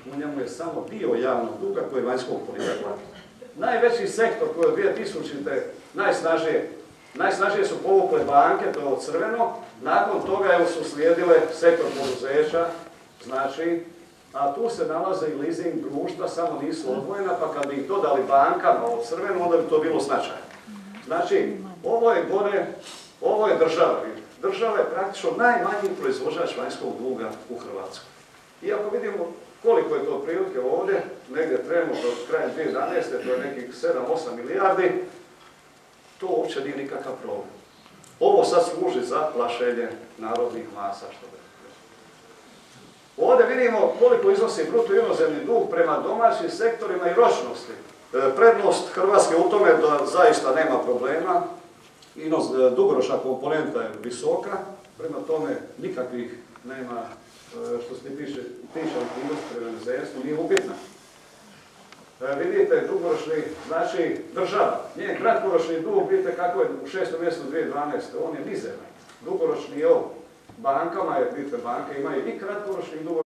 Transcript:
u njemu je samo dio javnog duga koji je vanjskog porijekla. Najveći sektor koji od 2000. najsnažnije su povukle banke, to je ovo crveno, nakon toga su slijedile sektor poduzeća, znači, a tu se nalaze i leasing društva, samo nisu odvojena, pa kad bi ih dodali bankama ovo crveno, onda bi to bilo značajno. Znači, ovo je gore, ovo je država. Država je praktično najmanji proizvođač vanjskog duga u Hrvatskoj. I ako vidimo koliko je to prilike ovdje, negdje trenutno krajem 2011. to je nekih 7-8 milijardi, to uopće nije nikakav problem. Ovo sad služi za plašenje narodnih masa, što bi. Ovdje vidimo koliko iznosi bruto inozemni dug prema domaćim sektorima i ročnosti. Prednost Hrvatske u tome da zaista nema problema, dugoročna komponenta je visoka, prema tome nikakvih nema, što se tiče likvidnosti prema inozemstvu, nije upitna. Vidite, dugoročni, znači država, njen kratkoročni dug, vidite kako je u 6. mjesecu 2012. On je mizeran. Dugoročni je ovo. Bankama je, vidite, banke imaju i kratkoročni dug.